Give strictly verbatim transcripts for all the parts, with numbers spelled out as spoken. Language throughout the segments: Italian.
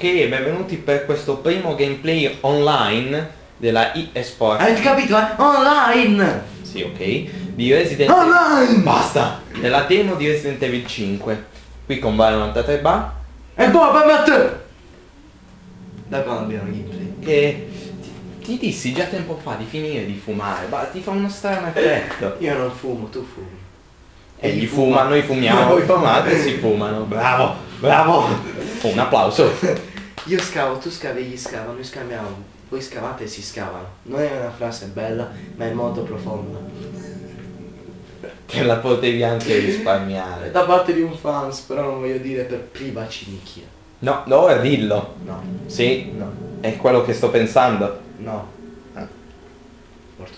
Ok, e benvenuti per questo primo gameplay online della eSport. Avete capito, eh? Online! Sì, ok. Di Resident Online! Basta! Della demo di Resident Evil cinque. Qui con Vale novantatré Ba. E Boba Matt! Da quando abbiamo gameplay? Che ti, ti dissi già tempo fa di finire di fumare, ma ti fa uno strano effetto. Io non fumo, tu fumi. Egli fuma, noi fumiamo, voi fumate e si fumano. Bravo, bravo! Oh, un applauso. Io scavo, tu scavi, egli scava, noi scaviamo. Voi scavate e si scavano. Non è una frase bella, ma è molto profonda. Che la potevi anche risparmiare. Da parte di un fans, però non voglio dire per privaci nicchia. No, no, dillo. No. Sì, No. è quello che sto pensando. No. Ah. Porto.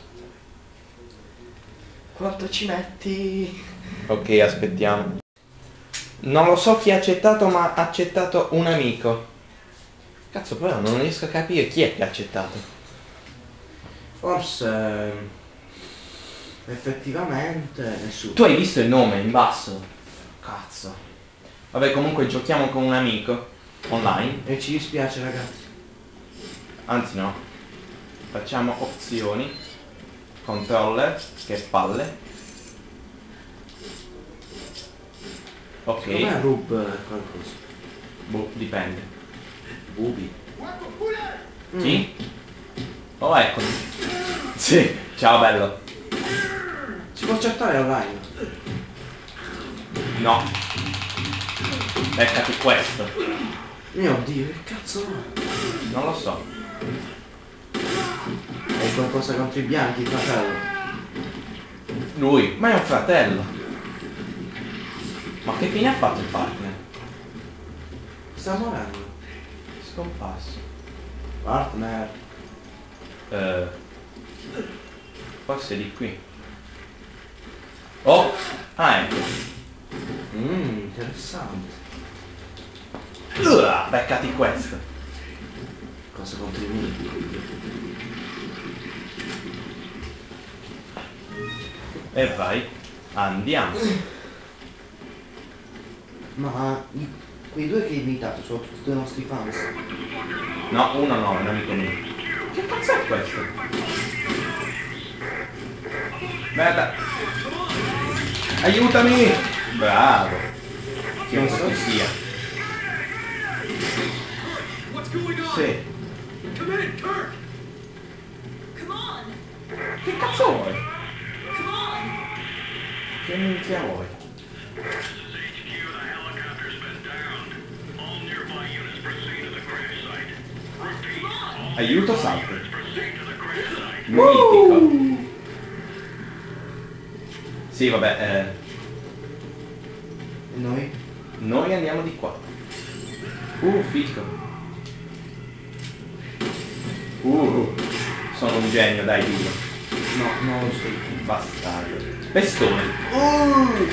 Quanto ci metti? Ok, aspettiamo. Non lo so chi ha accettato, ma ha accettato un amico. Cazzo, però non riesco a capire chi è che ha accettato. Forse effettivamente nessuno. Tu hai visto il nome in basso? Cazzo. Vabbè, comunque giochiamo con un amico online. E ci dispiace, ragazzi. Anzi no. Facciamo opzioni. Controller, che palle. Ok. Come rub qualcosa? Boh, dipende. Bubi. Chi? Oh, eccolo. Sì, ciao bello. Si può chattare online? No. Beccati questo. Mio Dio, che cazzo è? Non lo so. Hai qualcosa contro i bianchi, fratello? Lui, ma è un fratello. Ma che fine ha fatto il partner? Sta morendo. Scomparso. Partner. Eh, forse di qui. Oh! Ah, ecco. Mmm, interessante. Uh, beccati questo. Cosa contro i miei? E vai. Andiamo. Ma i- quei due che hai invitato sono tutti dei nostri fans. No, uno no, è un amico mio. Che cazzo è questo? Merda. Aiutami! Bravo. Chiunque tu sia. Sì. Come in, Kirk! Come on! Che cazzo vuoi? Come on! Che minchia vuoi? Aiuto, salto. Mitico. Sì, vabbè, eh, E noi? noi andiamo di qua. Uh, fico. Uh, sono un genio, dai, dillo. No, non lo so. Bastardo. Pestone. Uh!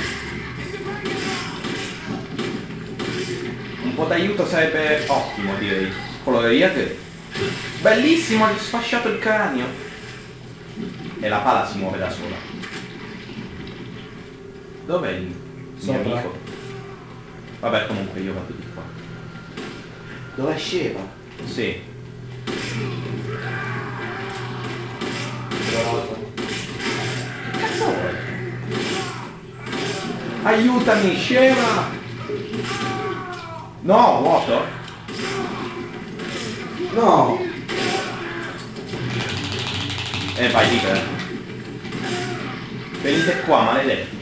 Un po' d'aiuto sarebbe ottimo, direi. Coloriate. Bellissimo, ha sfasciato il cranio. E la pala si muove da sola. Dov'è il mio Sopra. amico? Vabbè, comunque io vado di qua. Dov'è Sheva? Sì. Che cazzo vuoi? Aiutami, scema! No, vuoto? No! E vai, libera. Venite qua, maledetti.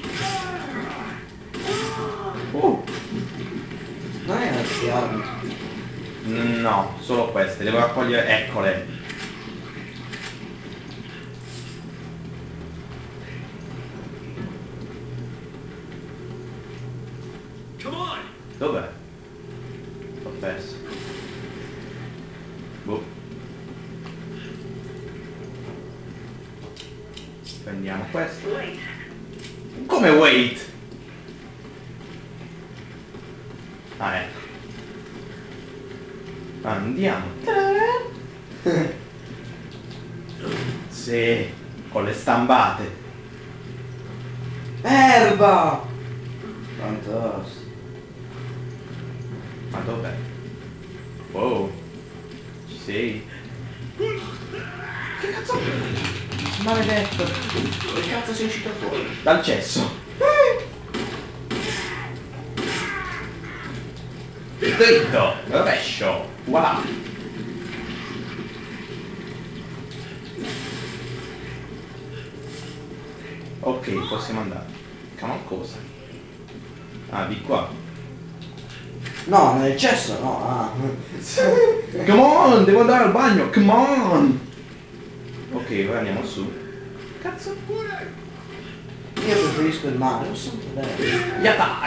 Uh, Non è altre armi. no, solo queste. Devo raccogliere... Eccole. Come on! Dov'è? L'ho perso. Boh. Prendiamo questo. Come wait? Ah, ecco. Andiamo. Sì, con le stambate. Erba! Fantastico. Ma dov'è? Wow. Ci sei? Che cazzo? Maledetto. Che cazzo sei uscito fuori? Dal cesso. Dritto. Rovescio. Voilà. Ok, possiamo andare. Come cosa? Ah, di qua. No, nel cesso, no. Ah. Come on, devo andare al bagno, come on! Ok, ora andiamo su. Cazzo. Io preferisco il mare, lo sento bene. Yata!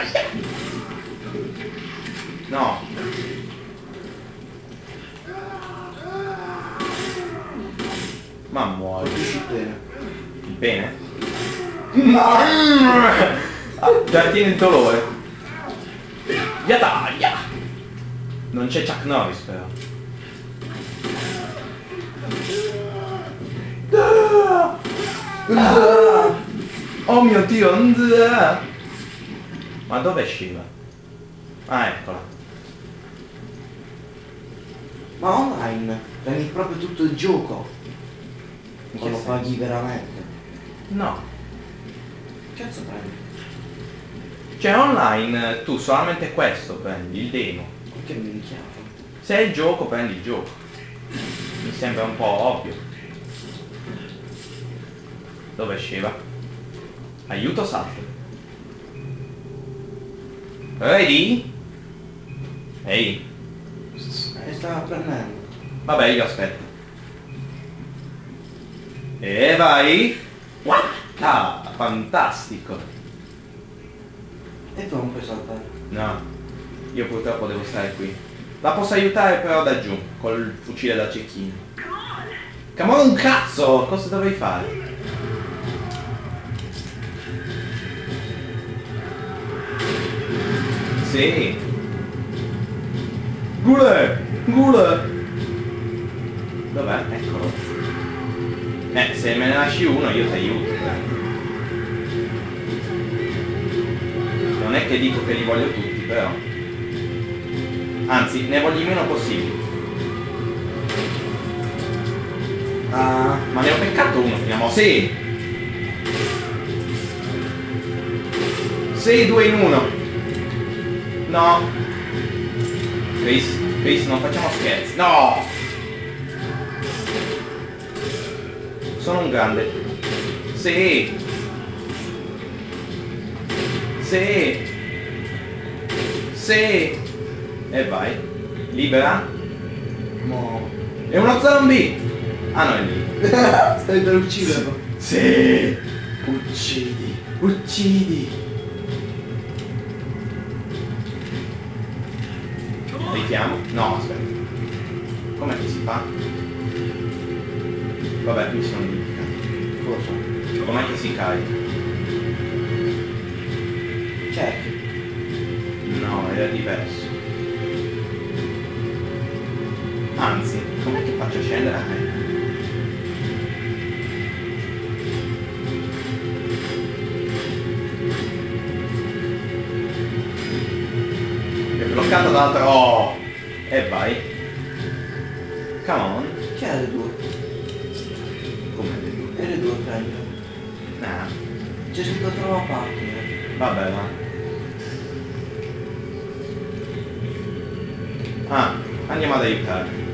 No. Ma muori. Capisci bene. Bene? Ah, già tieni il dolore. Yata! Ya! Non c'è Chuck Norris però. Ah! Ah! Oh mio Dio! Ah! Ma dove Shiva? Ah, eccola. Ma online prendi proprio tutto il gioco. In O che lo senso? paghi veramente? No. Che cazzo prendi? Cioè online tu solamente questo prendi, il demo. Che minchiato. Se è il gioco prendi il gioco. Mi sembra un po' ovvio. Dove Shiva? Aiuto salto. Ready? Ehi. E stava prendendo. Vabbè, io aspetto. E vai. Ah, fantastico. E tu non puoi saltare. No, io purtroppo devo stare qui. La posso aiutare però da giù, col fucile da cecchino. Come on, un cazzo! Cosa dovrei fare? Sì. Gule! Gule! Dov'è? Eccolo. Eh, se me ne lasci uno io ti aiuto. Non è che dico che li voglio tutti, però. Anzi, ne voglio il meno possibile. Ah, Ma ne ho peccato uno fino a... Sì! Sì, due in uno. No. Chris, Chris, non facciamo scherzi. No! Sono un grande. Sì! Sì! Sì! E vai. Libera. mo. È uno zombie! Ah no, è lì. Stai per ucciderlo. Sì! Uccidi! Uccidi! Richiamo? No, aspetta. Com'è che si fa? Vabbè, mi sono dimenticato. Cosa? Com'è che si carica? Check. No, era diverso. Anzi, com'è che faccio scendere a me? È bloccato dall'altro. Oh! E vai. Come on. Chi era le due? Come le due? E le due prendi. Nah. C'è scritto trova partner. Vabbè, va. Ah, andiamo ad aiutare.